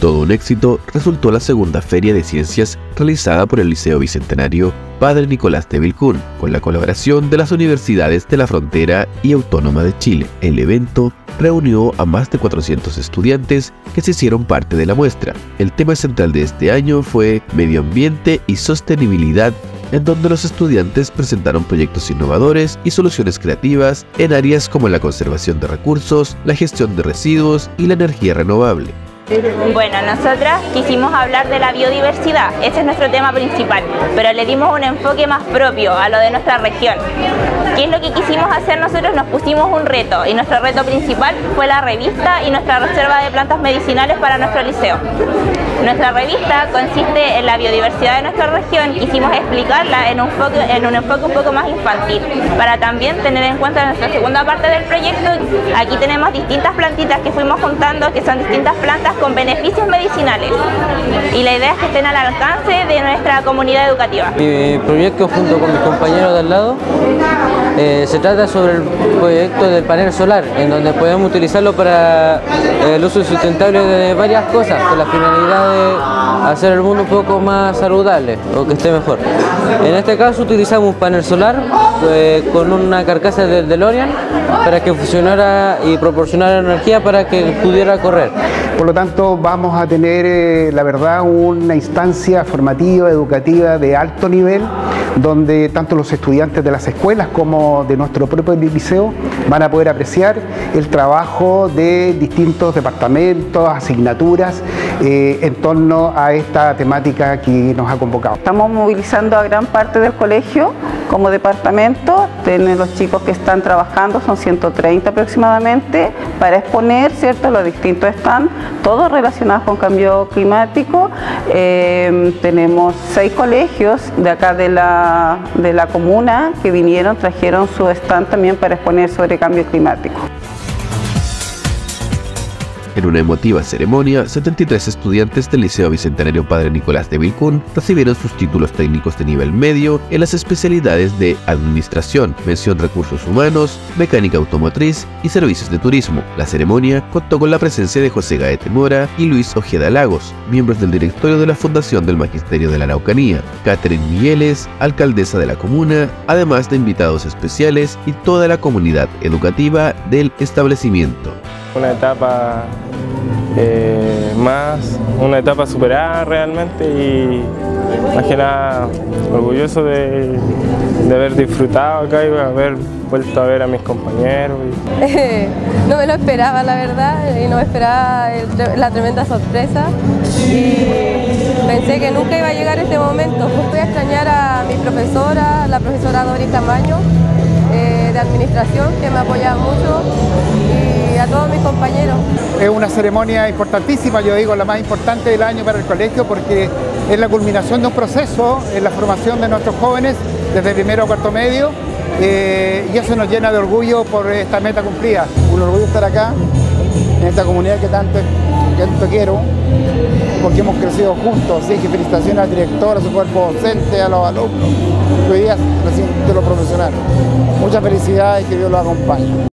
Todo un éxito resultó la segunda Feria de Ciencias realizada por el Liceo Bicentenario Padre Nicolás de Vilcún, con la colaboración de las universidades de la Frontera y Autónoma de Chile. El evento reunió a más de 400 estudiantes que se hicieron parte de la muestra. El tema central de este año fue Medio Ambiente y Sostenibilidad, en donde los estudiantes presentaron proyectos innovadores y soluciones creativas en áreas como la conservación de recursos, la gestión de residuos y la energía renovable. Bueno, nosotras quisimos hablar de la biodiversidad, ese es nuestro tema principal, pero le dimos un enfoque más propio a lo de nuestra región. ¿Qué es lo que quisimos hacer? Nosotros nos pusimos un reto y nuestro reto principal fue la revista y nuestra reserva de plantas medicinales para nuestro liceo. Nuestra revista consiste en la biodiversidad de nuestra región, quisimos explicarla en un enfoque un poco más infantil, para también tener en cuenta nuestra segunda parte del proyecto. Aquí tenemos distintas plantitas que fuimos juntando, que son distintas plantas con beneficios medicinales, y la idea es que estén al alcance de nuestra comunidad educativa. Mi proyecto, junto con mis compañeros de al lado, se trata sobre el proyecto del panel solar, en donde podemos utilizarlo para el uso sustentable de varias cosas, con la finalidad de hacer el mundo un poco más saludable o que esté mejor. En este caso utilizamos un panel solar con una carcasa de DeLorean para que funcionara y proporcionara energía para que pudiera correr. Por lo tanto, vamos a tener, la verdad, una instancia formativa, educativa de alto nivel, donde tanto los estudiantes de las escuelas como de nuestro propio liceo van a poder apreciar el trabajo de distintos departamentos, asignaturas, en torno a esta temática que nos ha convocado. Estamos movilizando a gran parte del colegio como departamento. Tienen los chicos que están trabajando, son 130 aproximadamente, para exponer, ¿cierto?, los distintos stands, todos relacionados con cambio climático. Tenemos 6 colegios de acá de la comuna que vinieron, trajeron su stand también para exponer sobre cambio climático. En una emotiva ceremonia, 73 estudiantes del Liceo Bicentenario Padre Nicolás de Vilcún recibieron sus títulos técnicos de nivel medio en las especialidades de Administración, Mención Recursos Humanos, Mecánica Automotriz y Servicios de Turismo. La ceremonia contó con la presencia de José Gaete Mora y Luis Ojeda Lagos, miembros del directorio de la Fundación del Magisterio de la Araucanía, Catherine Migueles, alcaldesa de la comuna, además de invitados especiales y toda la comunidad educativa del establecimiento. Una etapa una etapa superada realmente, y más que nada orgulloso de haber disfrutado acá y haber vuelto a ver a mis compañeros. No me lo esperaba, la verdad, y no me esperaba la tremenda sorpresa, y pensé que nunca iba a llegar este momento. Pues voy a extrañar a mi profesora, la profesora Doris Camaño, de Administración, que me apoyaba mucho, y a todos mis compañeros. Es una ceremonia importantísima, yo digo la más importante del año para el colegio, porque es la culminación de un proceso en la formación de nuestros jóvenes desde primero a cuarto medio, y eso nos llena de orgullo por esta meta cumplida. Un orgullo estar acá, en esta comunidad que tanto quiero, porque hemos crecido juntos. Así que felicitaciones al director, a su cuerpo docente, a los alumnos, que hoy día recién de lo profesional. Muchas felicidades y que Dios los acompañe.